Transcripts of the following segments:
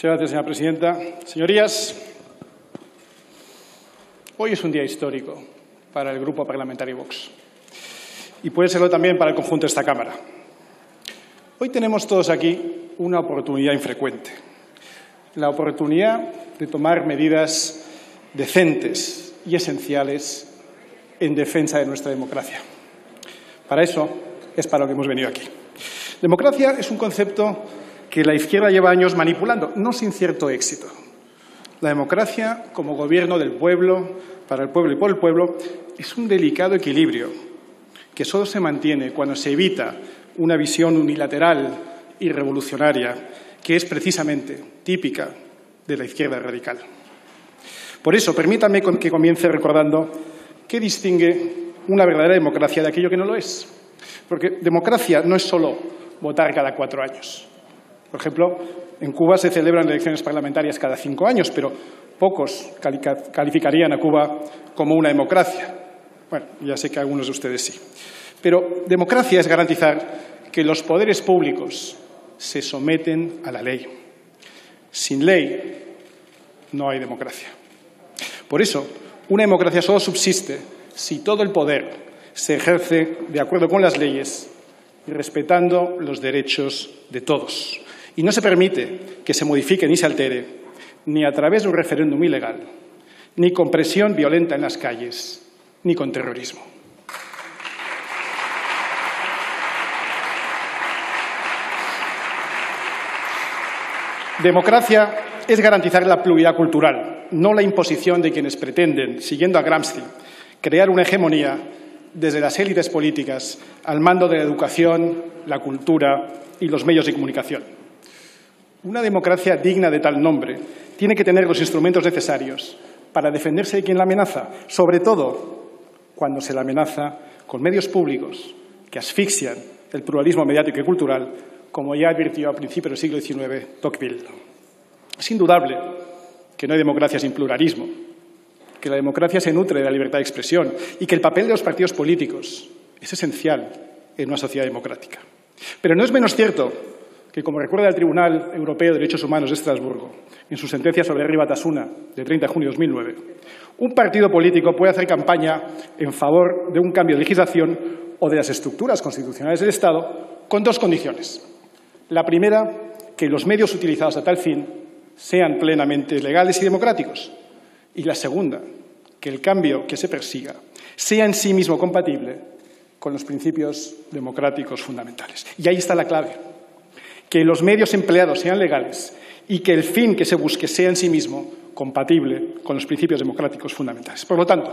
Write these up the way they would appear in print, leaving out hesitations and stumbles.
Muchas gracias, señora presidenta. Señorías, hoy es un día histórico para el Grupo Parlamentario Vox y puede serlo también para el conjunto de esta Cámara. Hoy tenemos todos aquí una oportunidad infrecuente, la oportunidad de tomar medidas decentes y esenciales en defensa de nuestra democracia. Para eso es para lo que hemos venido aquí. Democracia es un concepto que la izquierda lleva años manipulando, no sin cierto éxito. La democracia, como gobierno del pueblo, para el pueblo y por el pueblo, es un delicado equilibrio que solo se mantiene cuando se evita una visión unilateral y revolucionaria que es precisamente típica de la izquierda radical. Por eso, permítanme que comience recordando qué distingue una verdadera democracia de aquello que no lo es. Porque democracia no es solo votar cada 4 años. Por ejemplo, en Cuba se celebran elecciones parlamentarias cada 5 años, pero pocos calificarían a Cuba como una democracia. Bueno, ya sé que algunos de ustedes sí. Pero democracia es garantizar que los poderes públicos se someten a la ley. Sin ley no hay democracia. Por eso, una democracia solo subsiste si todo el poder se ejerce de acuerdo con las leyes y respetando los derechos de todos. Y no se permite que se modifique ni se altere, ni a través de un referéndum ilegal, ni con presión violenta en las calles, ni con terrorismo. Democracia es garantizar la pluralidad cultural, no la imposición de quienes pretenden, siguiendo a Gramsci, crear una hegemonía desde las élites políticas al mando de la educación, la cultura y los medios de comunicación. Una democracia digna de tal nombre tiene que tener los instrumentos necesarios para defenderse de quien la amenaza, sobre todo cuando se la amenaza con medios públicos que asfixian el pluralismo mediático y cultural, como ya advirtió a principios del siglo XIX Tocqueville. Es indudable que no hay democracia sin pluralismo, que la democracia se nutre de la libertad de expresión y que el papel de los partidos políticos es esencial en una sociedad democrática. Pero no es menos cierto que, como recuerda el Tribunal Europeo de Derechos Humanos de Estrasburgo, en su sentencia sobre Herri Batasuna, de 30 de junio de 2009, un partido político puede hacer campaña en favor de un cambio de legislación o de las estructuras constitucionales del Estado con 2 condiciones. La primera, que los medios utilizados a tal fin sean plenamente legales y democráticos. Y la segunda, que el cambio que se persiga sea en sí mismo compatible con los principios democráticos fundamentales. Y ahí está la clave. Que los medios empleados sean legales y que el fin que se busque sea en sí mismo compatible con los principios democráticos fundamentales. Por lo tanto,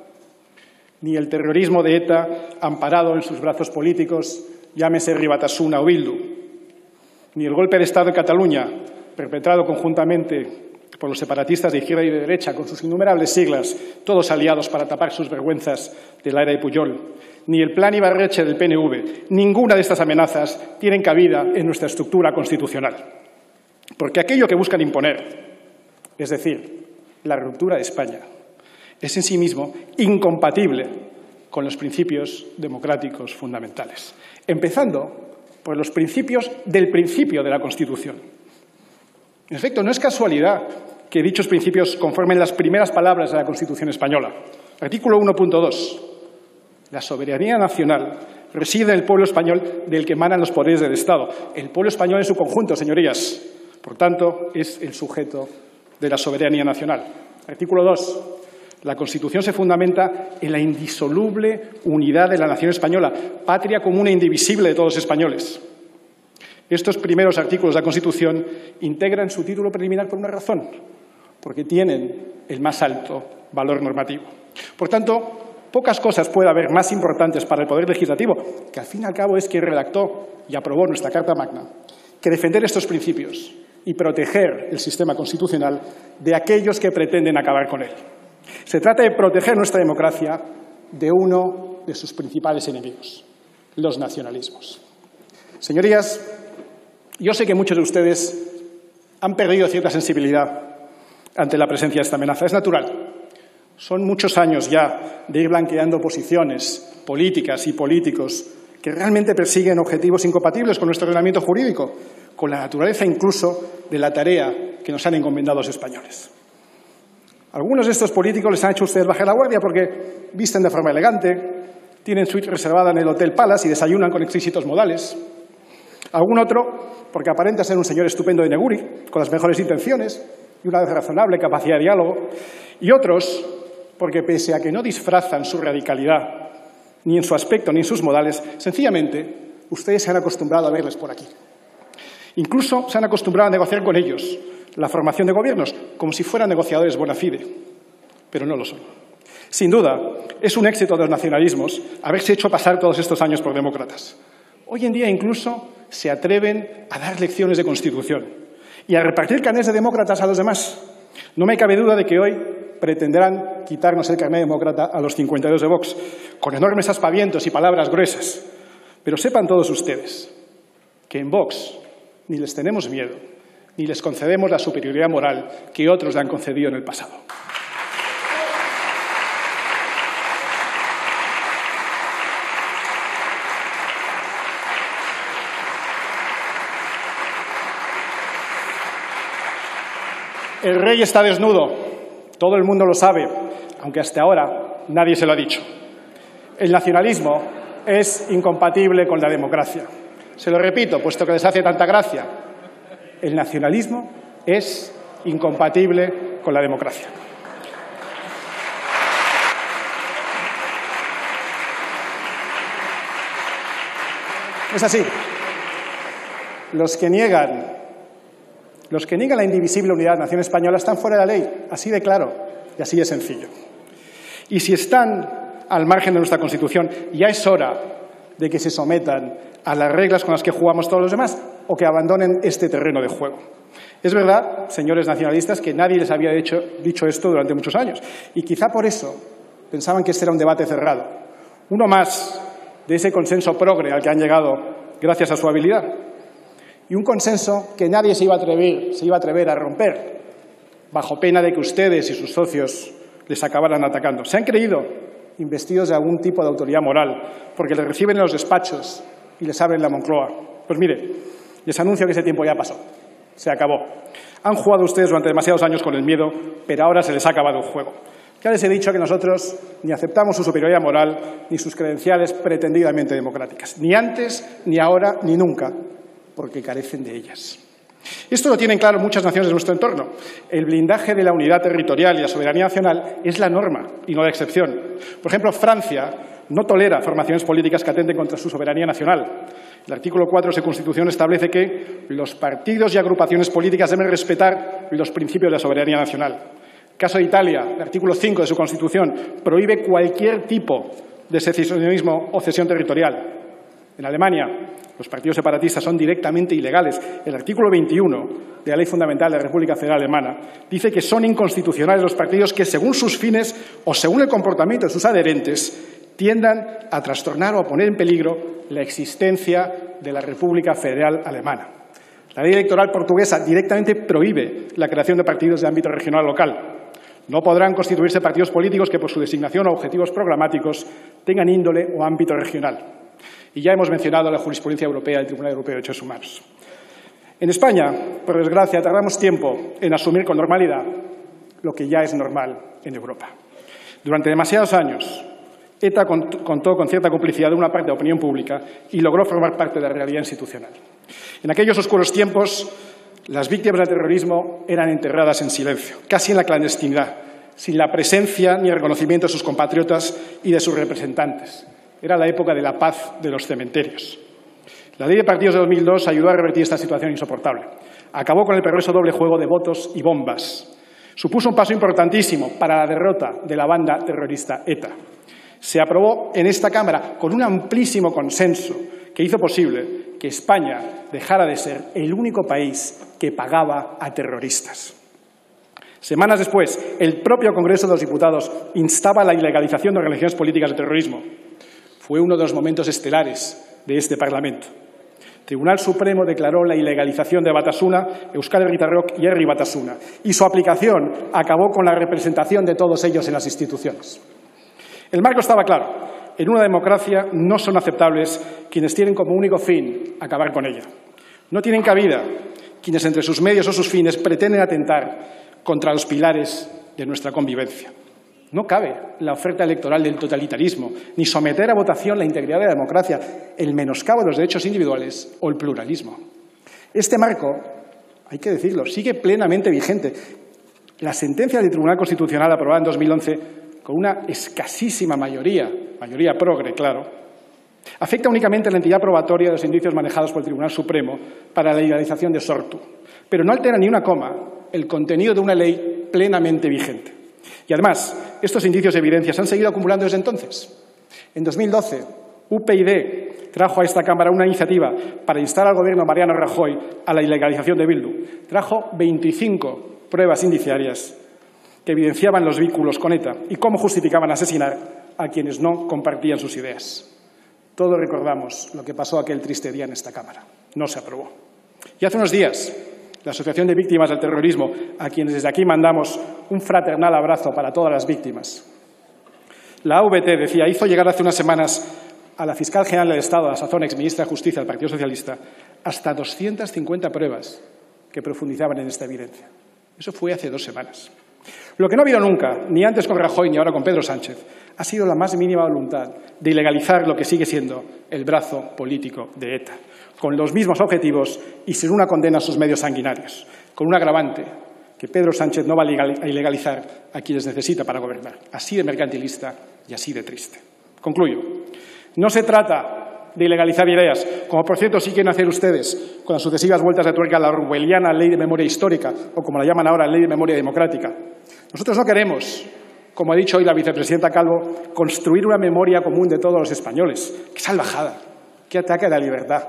ni el terrorismo de ETA, amparado en sus brazos políticos, llámese Herri Batasuna o Bildu, ni el golpe de Estado en Cataluña, perpetrado conjuntamente por los separatistas de izquierda y de derecha, con sus innumerables siglas, todos aliados para tapar sus vergüenzas de la era de Pujol, ni el plan Ibarretxe del PNV, ninguna de estas amenazas tienen cabida en nuestra estructura constitucional. Porque aquello que buscan imponer, es decir, la ruptura de España, es en sí mismo incompatible con los principios democráticos fundamentales, empezando por los principios del principio de la Constitución. En efecto, no es casualidad que dichos principios conformen las primeras palabras de la Constitución española. Artículo 1.2. La soberanía nacional reside en el pueblo español del que emanan los poderes del Estado. El pueblo español en su conjunto, señorías. Por tanto, es el sujeto de la soberanía nacional. Artículo 2. La Constitución se fundamenta en la indisoluble unidad de la nación española, patria común e indivisible de todos los españoles. Estos primeros artículos de la Constitución integran su título preliminar por una razón, porque tienen el más alto valor normativo. Por tanto, pocas cosas puede haber más importantes para el Poder Legislativo, que al fin y al cabo es quien redactó y aprobó nuestra Carta Magna, que defender estos principios y proteger el sistema constitucional de aquellos que pretenden acabar con él. Se trata de proteger nuestra democracia de uno de sus principales enemigos, los nacionalismos. Señorías, yo sé que muchos de ustedes han perdido cierta sensibilidad ante la presencia de esta amenaza. Es natural. Son muchos años ya de ir blanqueando posiciones políticas y políticos que realmente persiguen objetivos incompatibles con nuestro ordenamiento jurídico, con la naturaleza incluso de la tarea que nos han encomendado los españoles. Algunos de estos políticos les han hecho ustedes bajar la guardia porque visten de forma elegante, tienen suite reservada en el Hotel Palace y desayunan con exquisitos modales. Algún otro porque aparenta ser un señor estupendo de Neguri, con las mejores intenciones y una razonable capacidad de diálogo. Y otros porque, pese a que no disfrazan su radicalidad, ni en su aspecto ni en sus modales, sencillamente ustedes se han acostumbrado a verles por aquí. Incluso se han acostumbrado a negociar con ellos la formación de gobiernos, como si fueran negociadores bona fide, pero no lo son. Sin duda, es un éxito de los nacionalismos haberse hecho pasar todos estos años por demócratas. Hoy en día incluso se atreven a dar lecciones de Constitución y a repartir carnets de demócratas a los demás. No me cabe duda de que hoy pretenderán quitarnos el carnet demócrata a los 52 de Vox, con enormes aspavientos y palabras gruesas. Pero sepan todos ustedes que en Vox ni les tenemos miedo, ni les concedemos la superioridad moral que otros le han concedido en el pasado. El rey está desnudo, todo el mundo lo sabe, aunque hasta ahora nadie se lo ha dicho. El nacionalismo es incompatible con la democracia. Se lo repito, puesto que les hace tanta gracia. El nacionalismo es incompatible con la democracia. Es así. Los que niegan la indivisible unidad de la nación española están fuera de la ley, así de claro y así de sencillo. Y si están al margen de nuestra Constitución, ya es hora de que se sometan a las reglas con las que jugamos todos los demás o que abandonen este terreno de juego. Es verdad, señores nacionalistas, que nadie les había dicho esto durante muchos años y quizá por eso pensaban que este era un debate cerrado. Uno más de ese consenso progre al que han llegado gracias a su habilidad. Y un consenso que nadie se iba a atrever a romper, bajo pena de que ustedes y sus socios les acabaran atacando. Se han creído investidos de algún tipo de autoridad moral, porque les reciben en los despachos y les abren la Moncloa. Pues mire, les anuncio que ese tiempo ya pasó, se acabó. Han jugado ustedes durante demasiados años con el miedo, pero ahora se les ha acabado el juego. Ya les he dicho que nosotros ni aceptamos su superioridad moral ni sus credenciales pretendidamente democráticas, ni antes, ni ahora, ni nunca, porque carecen de ellas. Esto lo tienen claro muchas naciones de nuestro entorno. El blindaje de la unidad territorial y la soberanía nacional es la norma y no la excepción. Por ejemplo, Francia no tolera formaciones políticas que atenten contra su soberanía nacional. El artículo 4 de su Constitución establece que los partidos y agrupaciones políticas deben respetar los principios de la soberanía nacional. En el caso de Italia, el artículo 5 de su Constitución prohíbe cualquier tipo de secesionismo o cesión territorial. En Alemania, los partidos separatistas son directamente ilegales. El artículo 21 de la Ley Fundamental de la República Federal Alemana dice que son inconstitucionales los partidos que, según sus fines o según el comportamiento de sus adherentes, tiendan a trastornar o a poner en peligro la existencia de la República Federal Alemana. La ley electoral portuguesa directamente prohíbe la creación de partidos de ámbito regional o local. No podrán constituirse partidos políticos que, por su designación o objetivos programáticos, tengan índole o ámbito regional. Y ya hemos mencionado la jurisprudencia europea del Tribunal Europeo de Derechos Humanos. En España, por desgracia, tardamos tiempo en asumir con normalidad lo que ya es normal en Europa. Durante demasiados años, ETA contó con cierta complicidad de una parte de la opinión pública y logró formar parte de la realidad institucional. En aquellos oscuros tiempos, las víctimas del terrorismo eran enterradas en silencio, casi en la clandestinidad, sin la presencia ni el reconocimiento de sus compatriotas y de sus representantes. Era la época de la paz de los cementerios. La Ley de Partidos de 2002 ayudó a revertir esta situación insoportable. Acabó con el perverso doble juego de votos y bombas. Supuso un paso importantísimo para la derrota de la banda terrorista ETA. Se aprobó en esta Cámara con un amplísimo consenso que hizo posible que España dejara de ser el único país que pagaba a terroristas. Semanas después, el propio Congreso de los Diputados instaba a la ilegalización de organizaciones políticas de terrorismo. Fue uno de los momentos estelares de este Parlamento. El Tribunal Supremo declaró la ilegalización de Batasuna, Euskal Herritarrok y Herri Batasuna, y su aplicación acabó con la representación de todos ellos en las instituciones. El marco estaba claro. En una democracia no son aceptables quienes tienen como único fin acabar con ella. No tienen cabida quienes entre sus medios o sus fines pretenden atentar contra los pilares de nuestra convivencia. No cabe la oferta electoral del totalitarismo, ni someter a votación la integridad de la democracia, el menoscabo de los derechos individuales o el pluralismo. Este marco, hay que decirlo, sigue plenamente vigente. La sentencia del Tribunal Constitucional aprobada en 2011, con una escasísima mayoría progre, claro, afecta únicamente a la entidad probatoria de los indicios manejados por el Tribunal Supremo para la legalización de Sortu, pero no altera ni una coma el contenido de una ley plenamente vigente. Y además, estos indicios y evidencias han seguido acumulando desde entonces. En 2012, UPyD trajo a esta Cámara una iniciativa para instar al Gobierno de Mariano Rajoy a la ilegalización de Bildu. Trajo 25 pruebas indiciarias que evidenciaban los vínculos con ETA y cómo justificaban asesinar a quienes no compartían sus ideas. Todos recordamos lo que pasó aquel triste día en esta Cámara. No se aprobó. Y hace unos días, la Asociación de Víctimas del Terrorismo, a quienes desde aquí mandamos un fraternal abrazo para todas las víctimas. La AVT, decía, hizo llegar hace unas semanas a la fiscal general del Estado, a la sazón exministra de Justicia del Partido Socialista, hasta 250 pruebas que profundizaban en esta evidencia. Eso fue hace 2 semanas. Lo que no ha habido nunca, ni antes con Rajoy ni ahora con Pedro Sánchez, ha sido la más mínima voluntad de ilegalizar lo que sigue siendo el brazo político de ETA, con los mismos objetivos y sin una condena a sus medios sanguinarios, con un agravante que Pedro Sánchez no va a ilegalizar a quienes necesita para gobernar. Así de mercantilista y así de triste. Concluyo. No se trata de ilegalizar ideas, como por cierto sí quieren hacer ustedes con las sucesivas vueltas de tuerca a la orwelliana Ley de Memoria Histórica, o como la llaman ahora, Ley de Memoria Democrática. Nosotros no queremos, como ha dicho hoy la vicepresidenta Calvo, construir una memoria común de todos los españoles. ¡Qué salvajada! ¡Qué ataque a la libertad!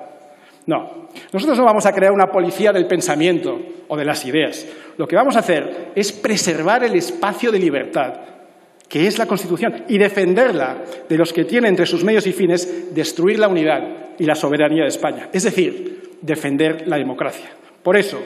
No, nosotros no vamos a crear una policía del pensamiento o de las ideas. Lo que vamos a hacer es preservar el espacio de libertad, que es la Constitución, y defenderla de los que tienen entre sus medios y fines destruir la unidad y la soberanía de España. Es decir, defender la democracia. Por eso,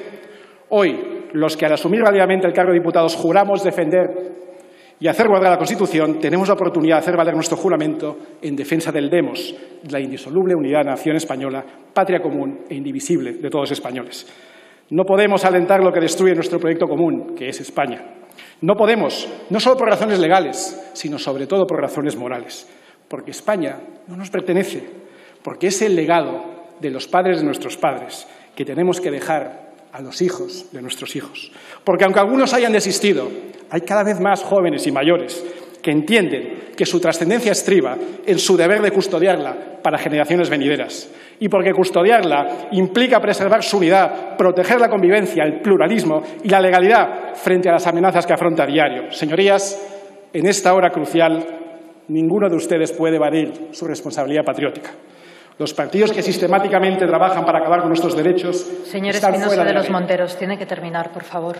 hoy, los que al asumir válidamente el cargo de diputados juramos defender y hacer guardar la Constitución, tenemos la oportunidad de hacer valer nuestro juramento en defensa del demos, la indisoluble unidad de la nación española, patria común e indivisible de todos los españoles. No podemos alentar lo que destruye nuestro proyecto común, que es España. No podemos, no solo por razones legales, sino sobre todo por razones morales. Porque España no nos pertenece, porque es el legado de los padres de nuestros padres, que tenemos que dejar a los hijos de nuestros hijos. Porque aunque algunos hayan desistido, hay cada vez más jóvenes y mayores que entienden que su trascendencia estriba en su deber de custodiarla para generaciones venideras. Y porque custodiarla implica preservar su unidad, proteger la convivencia, el pluralismo y la legalidad frente a las amenazas que afronta a diario. Señorías, en esta hora crucial, ninguno de ustedes puede evadir su responsabilidad patriótica. Los partidos que sistemáticamente trabajan para acabar con nuestros derechos Señor Espinosa de los Monteros, tiene que terminar, por favor.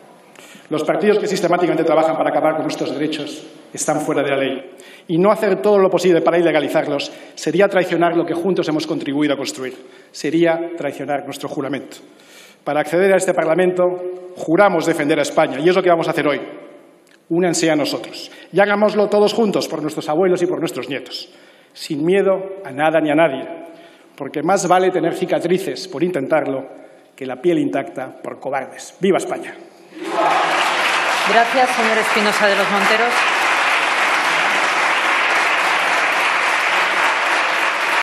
Los partidos que sistemáticamente trabajan para acabar con nuestros derechos están fuera de la ley. Y no hacer todo lo posible para ilegalizarlos sería traicionar lo que juntos hemos contribuido a construir. Sería traicionar nuestro juramento. Para acceder a este Parlamento, juramos defender a España. Y es lo que vamos a hacer hoy. Únanse a nosotros. Y hagámoslo todos juntos, por nuestros abuelos y por nuestros nietos. Sin miedo a nada ni a nadie. Porque más vale tener cicatrices por intentarlo que la piel intacta por cobardes. ¡Viva España! Gracias, señor Espinosa de los Monteros.